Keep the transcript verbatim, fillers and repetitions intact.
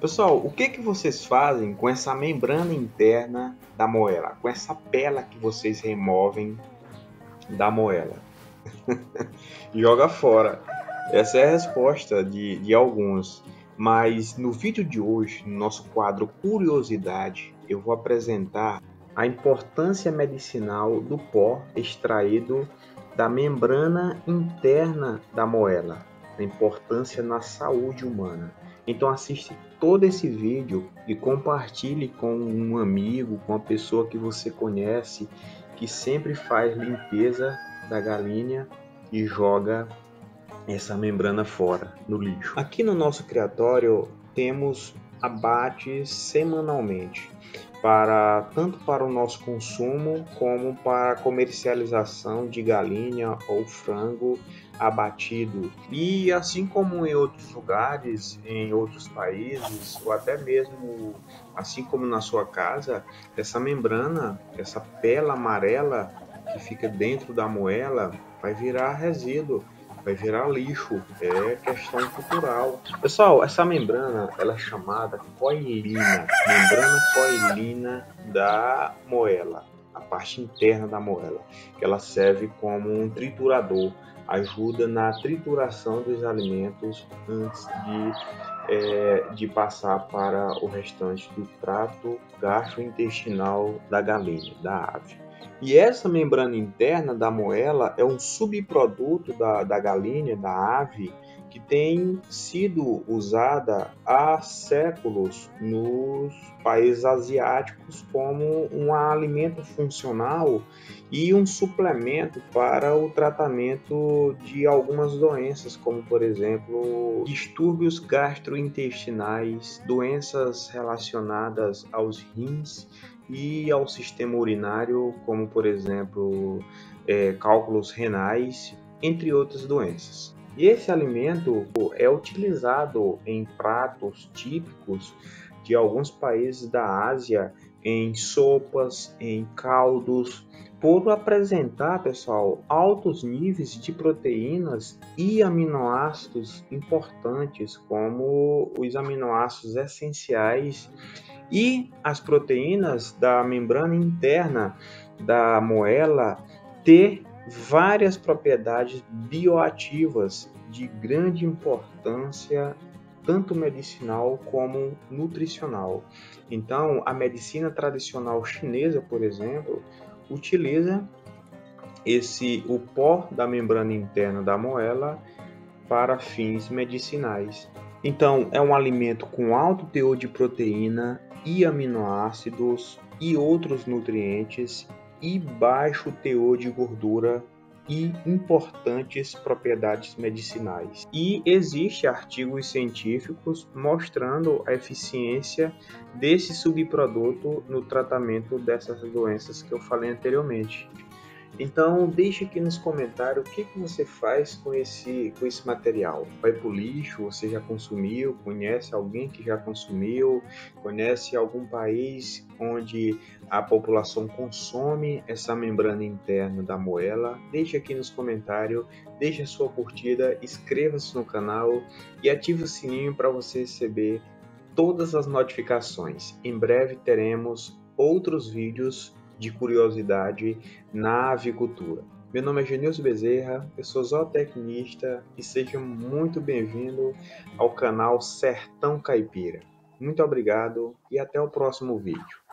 Pessoal, o que que vocês fazem com essa membrana interna da moela, com essa pela que vocês removem da moela? Joga fora. Essa é a resposta de, de alguns. Mas no vídeo de hoje, no nosso quadro Curiosidade, eu vou apresentar a importância medicinal do pó extraído da membrana interna da moela, a importância na saúde humana. Então assiste todo esse vídeo e compartilhe com um amigo, com uma pessoa que você conhece, que sempre faz limpeza da galinha e joga essa membrana fora no lixo. Aqui no nosso criatório temos abates semanalmente, para tanto para o nosso consumo como para a comercialização de galinha ou frango abatido. E assim como em outros lugares, em outros países, ou até mesmo assim como na sua casa, essa membrana, essa pela amarela que fica dentro da moela vai virar resíduo, vai virar lixo, é questão cultural. Pessoal, essa membrana ela é chamada coilina, membrana coilina da moela, a parte interna da moela, que ela serve como um triturador, ajuda na trituração dos alimentos antes de, é, de passar para o restante do trato gastrointestinal da galinha, da ave. E essa membrana interna da moela é um subproduto da, da galinha, da ave, que tem sido usada há séculos nos países asiáticos como um alimento funcional e um suplemento para o tratamento de algumas doenças, como por exemplo distúrbios gastrointestinais, doenças relacionadas aos rins e ao sistema urinário, como por exemplo é, cálculos renais, entre outras doenças. E esse alimento é utilizado em pratos típicos de alguns países da Ásia, em sopas, em caldos, por apresentar, pessoal, altos níveis de proteínas e aminoácidos importantes, como os aminoácidos essenciais e as proteínas da membrana interna da moela ter várias propriedades bioativas de grande importância, tanto medicinal como nutricional. Então, a medicina tradicional chinesa, por exemplo, utiliza esse o pó da membrana interna da moela para fins medicinais. Então, é um alimento com alto teor de proteína e aminoácidos e outros nutrientes e baixo teor de gordura e importantes propriedades medicinais. E existem artigos científicos mostrando a eficiência desse subproduto no tratamento dessas doenças que eu falei anteriormente. Então, deixe aqui nos comentários o que, que você faz com esse, com esse material. Vai para o lixo? Você já consumiu? Conhece alguém que já consumiu? Conhece algum país onde a população consome essa membrana interna da moela? Deixe aqui nos comentários, deixe a sua curtida, inscreva-se no canal e ative o sininho para você receber todas as notificações. Em breve teremos outros vídeos de curiosidade na avicultura. Meu nome é Genilson Bezerra, eu sou zootecnista e seja muito bem-vindo ao canal Sertão Caipira. Muito obrigado e até o próximo vídeo.